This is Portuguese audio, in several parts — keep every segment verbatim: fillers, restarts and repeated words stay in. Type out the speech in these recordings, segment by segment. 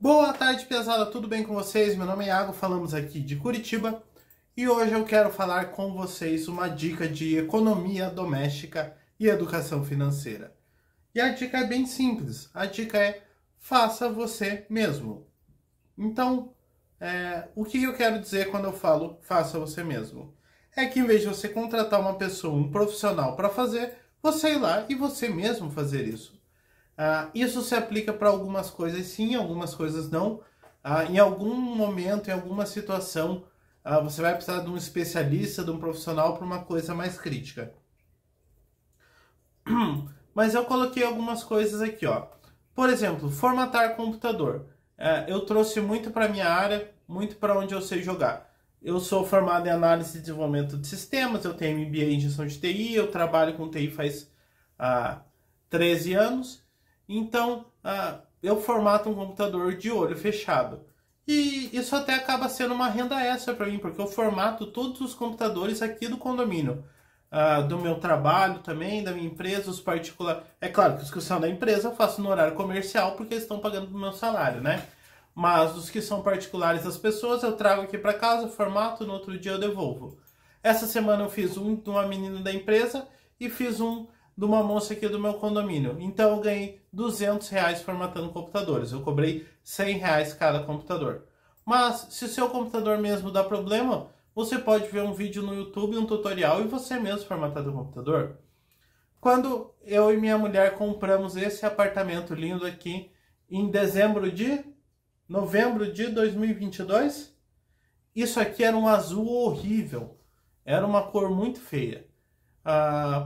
Boa tarde, pesada, tudo bem com vocês? Meu nome é Iago, falamos aqui de Curitiba e hoje eu quero falar com vocês uma dica de economia doméstica e educação financeira. E a dica é bem simples, a dica é faça você mesmo. Então, é, o que eu quero dizer quando eu falo faça você mesmo? É que em vez de você contratar uma pessoa, um profissional para fazer, você ir lá e você mesmo fazer isso. Uh, isso se aplica para algumas coisas sim, algumas coisas não. Uh, em algum momento, em alguma situação, uh, você vai precisar de um especialista, de um profissional para uma coisa mais crítica. Mas eu coloquei algumas coisas aqui, ó. Por exemplo, formatar computador. Uh, eu trouxe muito para minha área, muito para onde eu sei jogar. Eu sou formado em análise e desenvolvimento de sistemas, eu tenho M B A em gestão de T I, eu trabalho com T I faz uh, treze anos. Então, uh, eu formato um computador de olho fechado. E isso até acaba sendo uma renda extra para mim, porque eu formato todos os computadores aqui do condomínio. Uh, do meu trabalho também, da minha empresa, os particulares. É claro que os que são da empresa eu faço no horário comercial, porque eles estão pagando o meu salário, né? Mas os que são particulares das pessoas, eu trago aqui para casa, formato, no outro dia eu devolvo. Essa semana eu fiz um de uma menina da empresa e fiz um de uma moça aqui do meu condomínio. Então eu ganhei duzentos reais formatando computadores. Eu cobrei cem reais cada computador. Mas se o seu computador mesmo dá problema, você pode ver um vídeo no YouTube, um tutorial e você mesmo formatar o computador. Quando eu e minha mulher compramos esse apartamento lindo aqui em dezembro de... novembro de dois mil e vinte e dois, isso aqui era um azul horrível. Era uma cor muito feia. Ah...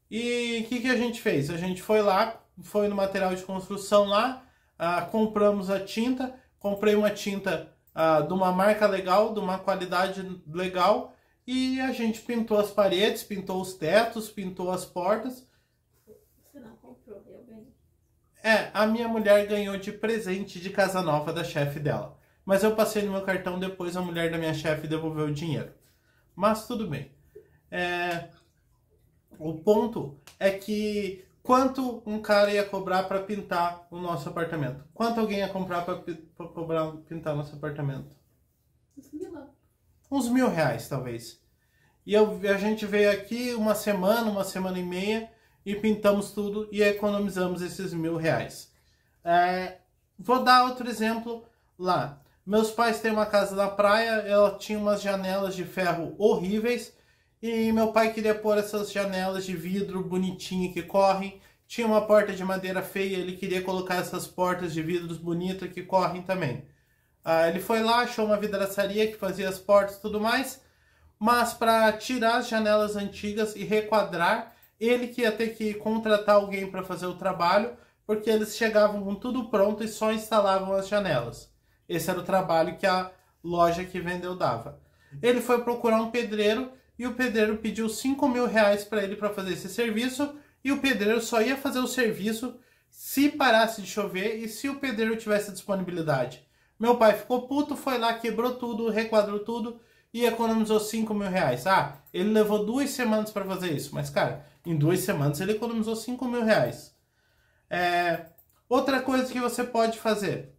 E o que, que a gente fez? A gente foi lá, foi no material de construção lá, ah, compramos a tinta, comprei uma tinta ah, de uma marca legal, de uma qualidade legal, e a gente pintou as paredes, pintou os tetos, pintou as portas. Você não comprou, eu ganhei. É, a minha mulher ganhou de presente de casa nova da chefe dela. Mas eu passei no meu cartão, depois a mulher da minha chefe devolveu o dinheiro. Mas tudo bem. É... O ponto é que quanto um cara ia cobrar para pintar o nosso apartamento? Quanto alguém ia comprar para cobrar pintar o nosso apartamento? Uns mil. Uns mil reais, talvez. E eu, a gente veio aqui uma semana, uma semana e meia e pintamos tudo e economizamos esses mil reais. É, vou dar outro exemplo lá. Meus pais têm uma casa na praia, ela tinha umas janelas de ferro horríveis. E meu pai queria pôr essas janelas de vidro bonitinho que correm. Tinha uma porta de madeira feia, ele queria colocar essas portas de vidros bonitas que correm também. Ah, ele foi lá, achou uma vidraçaria que fazia as portas e tudo mais. Mas para tirar as janelas antigas e requadrar, ele que ia ter que contratar alguém para fazer o trabalho, porque eles chegavam com tudo pronto e só instalavam as janelas. Esse era o trabalho que a loja que vendeu dava. Ele foi procurar um pedreiro, e o pedreiro pediu cinco mil reais para ele para fazer esse serviço, e o pedreiro só ia fazer o serviço se parasse de chover e se o pedreiro tivesse disponibilidade. Meu pai ficou puto, foi lá, quebrou tudo, requadrou tudo e economizou cinco mil reais. Ah, ele levou duas semanas para fazer isso, mas cara, em duas semanas ele economizou cinco mil reais. É... Outra coisa que você pode fazer,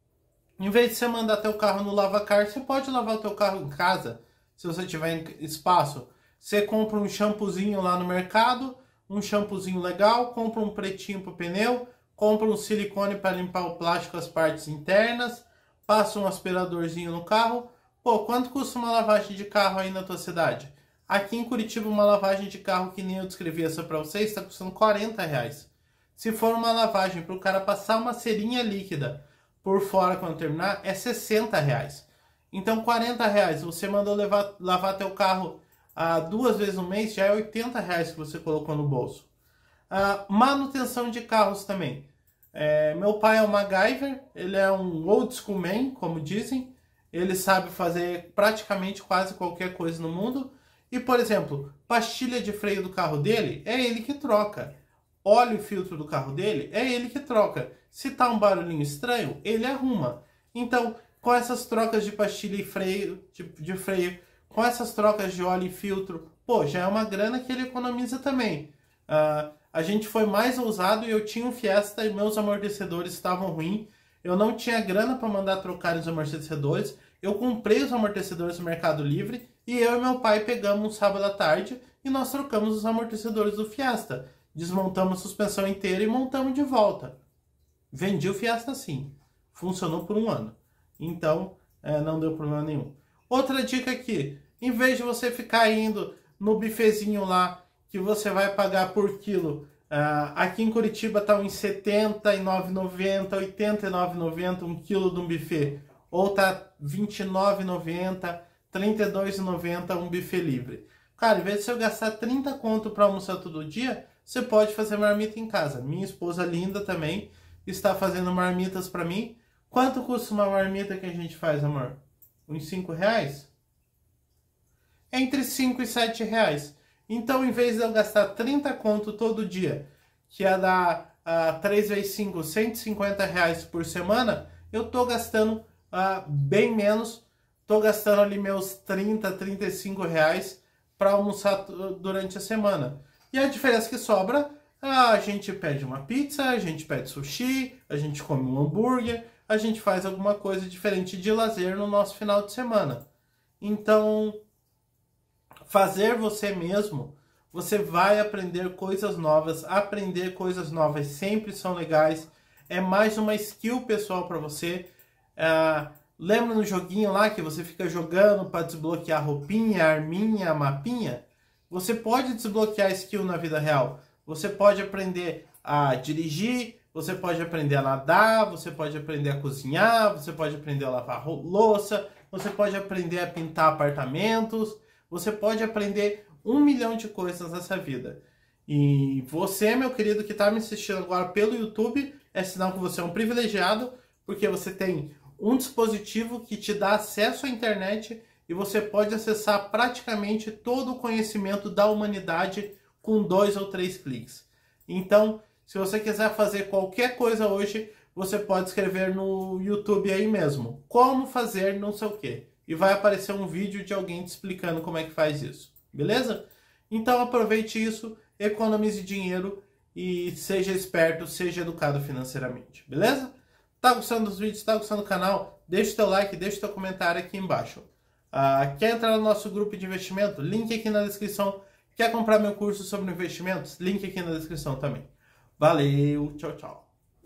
em vez de você mandar teu carro no lavacar, você pode lavar o teu carro em casa. Se você tiver espaço, você compra um shampoozinho lá no mercado, um shampoozinho legal, compra um pretinho para o pneu, compra um silicone para limpar o plástico, as partes internas, passa um aspiradorzinho no carro. Pô, quanto custa uma lavagem de carro aí na tua cidade? Aqui em Curitiba, uma lavagem de carro que nem eu descrevi essa para vocês, está custando quarenta reais. Se for uma lavagem para o cara passar uma cerinha líquida por fora quando terminar, é sessenta reais. Então, quarenta reais, você mandou levar, lavar teu carro ah, duas vezes no mês, já é oitenta reais que você colocou no bolso. Ah, manutenção de carros também. É, meu pai é um MacGyver, ele é um old school man, como dizem. Ele sabe fazer praticamente quase qualquer coisa no mundo. E, por exemplo, pastilha de freio do carro dele, é ele que troca. Óleo e filtro do carro dele, é ele que troca. Se tá um barulhinho estranho, ele arruma. Então, com essas trocas de pastilha e freio, de, de freio, com essas trocas de óleo e filtro, pô, já é uma grana que ele economiza também. Uh, a gente foi mais ousado e eu tinha um Fiesta e meus amortecedores estavam ruins. eu não tinha grana para mandar trocar os amortecedores, eu comprei os amortecedores no Mercado Livre e eu e meu pai pegamos um sábado à tarde e nós trocamos os amortecedores do Fiesta. Desmontamos a suspensão inteira e montamos de volta. Vendi o Fiesta assim. Funcionou por um ano. Então, é, não deu problema nenhum. Outra dica aqui. Em vez de você ficar indo no bifezinho lá, que você vai pagar por quilo, uh, aqui em Curitiba está em setenta e nove reais e noventa centavos, oitenta e nove reais e noventa centavos um quilo de um buffet. Ou tá vinte e nove reais e noventa centavos, trinta e dois reais e noventa centavos um buffet livre. Cara, em vez de você gastar trinta conto para almoçar todo dia, você pode fazer marmita em casa. Minha esposa linda também está fazendo marmitas para mim. Quanto custa uma marmita que a gente faz, amor? Uns cinco reais? Entre cinco e sete reais. Então, em vez de eu gastar trinta conto todo dia, que ia dar uh, três vezes cinco, cento e cinquenta reais por semana, eu tô gastando uh, bem menos. Tô gastando ali meus trinta, trinta e cinco reais para almoçar durante a semana. E a diferença que sobra, a gente pede uma pizza, a gente pede sushi, a gente come um hambúrguer, a gente faz alguma coisa diferente de lazer no nosso final de semana. Então, fazer você mesmo, você vai aprender coisas novas. Aprender coisas novas sempre são legais. É mais uma skill pessoal para você. Uh, lembra no joguinho lá que você fica jogando para desbloquear roupinha, arminha, mapinha? Você pode desbloquear skill na vida real. Você pode aprender a dirigir, você pode aprender a nadar, você pode aprender a cozinhar, você pode aprender a lavar louça, você pode aprender a pintar apartamentos, você pode aprender um milhão de coisas nessa vida. E você, meu querido, que está me assistindo agora pelo YouTube, é sinal que você é um privilegiado, porque você tem um dispositivo que te dá acesso à internet e você pode acessar praticamente todo o conhecimento da humanidade com dois ou três cliques. Então, se você quiser fazer qualquer coisa hoje, você pode escrever no YouTube aí mesmo, como fazer não sei o quê. E vai aparecer um vídeo de alguém te explicando como é que faz isso. Beleza? Então aproveite isso, economize dinheiro e seja esperto, seja educado financeiramente. Beleza? Tá gostando dos vídeos? Tá gostando do canal? Deixa o teu like, deixa o teu comentário aqui embaixo. Uh, quer entrar no nosso grupo de investimento? Link aqui na descrição. Quer comprar meu curso sobre investimentos? Link aqui na descrição também. Valeu, tchau, tchau.